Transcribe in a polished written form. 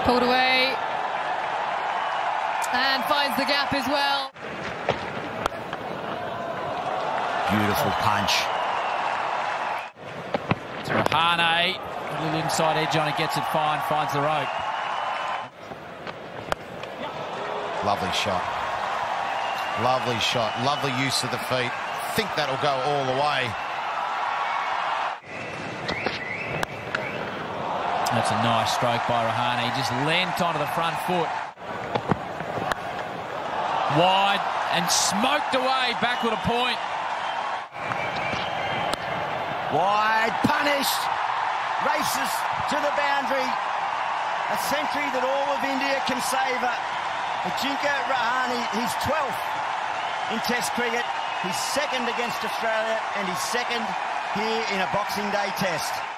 Pulled away. And finds the gap as well. Beautiful punch. To Rahane. A little inside edge on it, gets it fine, finds the rope. Lovely shot. Lovely shot. Lovely use of the feet. Think that'll go all the way. That's a nice stroke by Rahane. He just leant onto the front foot. Wide and smoked away, backward a point. Wide, punished, races to the boundary. A century that all of India can savour. Ajinkya Rahane, he's 12th in Test cricket. He's second against Australia and he's second here in a Boxing Day Test.